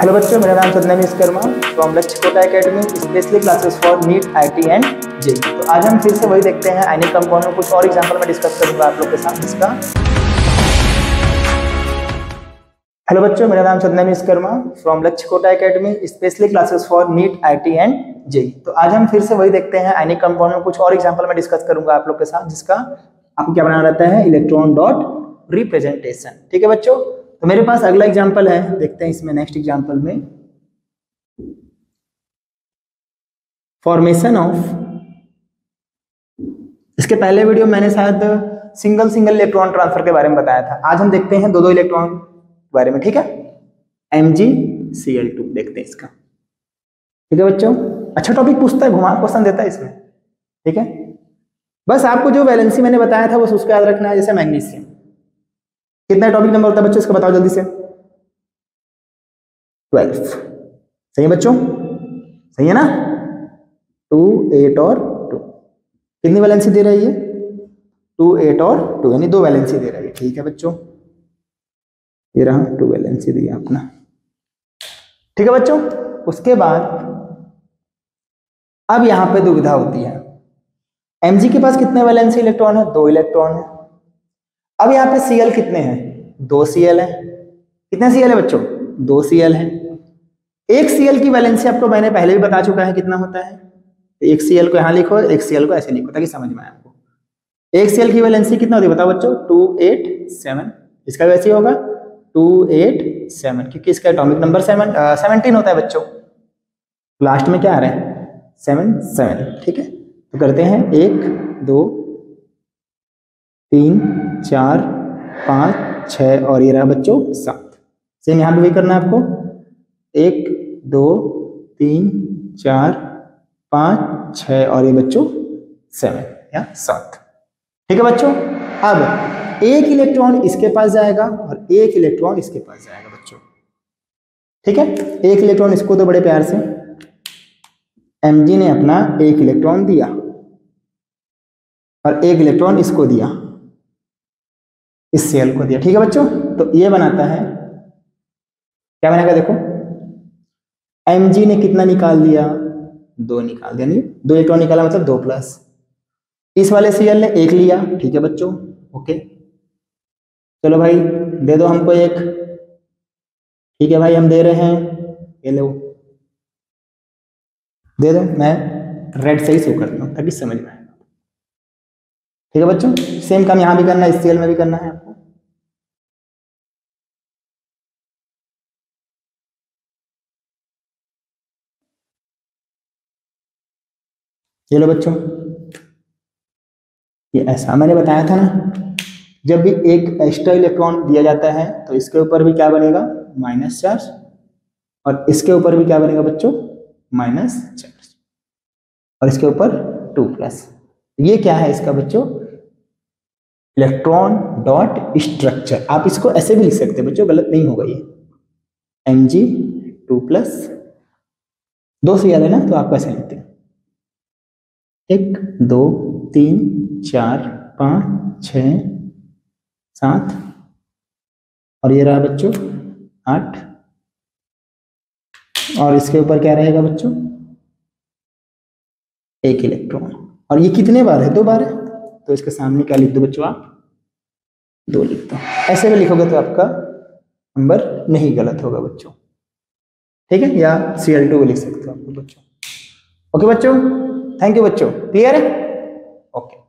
Hello बच्चों, मेरा नाम सदनम Vishwakarma from Lakshya Kota academy, specially classes for NEET, IT and JEE. तो आज हम फिर से वही देखते हैं आयनिक कंपाउंड में कुछ और एग्जांपल में डिस्कस करूंगा आप लोग के साथ इसका। हेलो बच्चों, मेरा नाम सदनम Vishwakarma from Lakshya Kota academy, specially classes for NEET, IT and JEE. तो आज हम फिर से वही देखते हैं आयनिक कंपाउंड में कुछ और एग्जांपल में डिस्कस करूंगा आप लोग के साथ, जिसका आपको क्या बनाना रहता है, इलेक्ट्रॉन डॉट रिप्रेजेंटेशन। ठीक है बच्चों, तो मेरे पास अगला एग्जांपल है, देखते हैं इसमें नेक्स्ट एग्जांपल में फॉर्मेशन ऑफ। इसके पहले वीडियो मैंने शायद सिंगल इलेक्ट्रॉन ट्रांसफर के बारे में बताया था। आज हम देखते हैं दो इलेक्ट्रॉन के बारे में। ठीक है, MgCl2 देखते हैं इसका। ठीक है बच्चों, अच्छा टॉपिक पूछता है, घुमा क्वेश्चन देता है इसमें। ठीक है, बस आपको जो वैलेंसी मैंने बताया था बस उसको याद रखना है। जैसे मैग्नीशियम, कितना टॉपिक नंबर होता है बच्चों, इसका बताओ जल्दी से। 12। सही है बच्चों, सही है ना। 2, 8 और 2 कितनी वैलेंसी दे रही है? 2, 8 और 2, यानी 2 वैलेंसी दे रही है। ठीक है बच्चों, ये रहा 2 वैलेंसी दी अपना। ठीक है बच्चों, उसके बाद अब यहां पे दुविधा होती है। Mg के पास कितने वैलेंसी इलेक्ट्रॉन है? 2 इलेक्ट्रॉन है। अब यहाँ पे Cl कितने हैं? 2 Cl है। कितने Cl है बच्चों? 2 Cl है। एक Cl की वैलेंसी आपको मैंने पहले भी बता चुका है कितना होता है। एक Cl को यहाँ लिखो, एक Cl को ऐसे लिखो ताकि समझ में आए आपको। एक Cl की वैलेंसी कितना होती है बताओ बच्चों? 2, 8, 7। इसका वैसे होगा 2, 8, 7, क्योंकि इसका एटॉमिक नंबर 17 होता है बच्चों। लास्ट में क्या आ रहा है? 7, 7। ठीक है, तो करते हैं 1, 2, 3, 4, 5, 6 और ये रहा बच्चों 7। सेम यहाँ पे भी करना है आपको। 1, 2, 3, 4, 5, 6 और ये बच्चों 7 या 7। ठीक है बच्चों, अब एक इलेक्ट्रॉन इसके पास जाएगा और एक इलेक्ट्रॉन इसके पास जाएगा बच्चों। ठीक है, एक इलेक्ट्रॉन इसको तो बड़े प्यार से Mg ने अपना एक इलेक्ट्रॉन दिया और एक इलेक्ट्रॉन इसको दिया, इस Cl को दिया। ठीक है बच्चों, तो ये बनाता है, क्या बनेगा देखो। Mg ने कितना निकाल दिया? 2 निकाल दिया, नहीं 2 इलेक्ट्रॉन निकाला मतलब 2 प्लस। इस वाले Cl ने 1 लिया। ठीक है बच्चों, ओके, चलो भाई दे दो हमको 1। ठीक है भाई, हम दे रहे हैं, ये लो दे दो। मैं रेड से ही शो करता हूँ ताकि समझ में आए। ठीक है बच्चों, सेम काम यहां भी करना है, इस Cl में भी करना है आपको। ये लो बच्चों, ये ऐसा मैंने बताया था ना, जब भी एक एक्स्ट्रा इलेक्ट्रॉन दिया जाता है तो इसके ऊपर भी क्या बनेगा? माइनस चार्ज, और इसके ऊपर भी क्या बनेगा बच्चों? माइनस चार्ज, और इसके ऊपर 2 प्लस। ये क्या है इसका बच्चों? Electron dot structure. आप इसको ऐसे भी लिख सकते हैं बच्चों, गलत नहीं होगा ये। Mg 2 प्लस 2 Cl है ना, तो आप ऐसे लिखते हैं 1, 2, 3, 4, 5, 6, 7 और ये रहा बच्चों 8, और इसके ऊपर क्या रहेगा बच्चों? 1 इलेक्ट्रॉन। और ये कितने बार है? 2 बार है, तो इसके सामने क्या लिख दो बच्चों? आप 2 लिख दो। ऐसे में लिखोगे तो आपका नंबर नहीं गलत होगा बच्चों। ठीक है, या Cl2 लिख सकते हो आप बच्चों। ओके बच्चों, थैंक यू बच्चों, क्लियर है? ओके।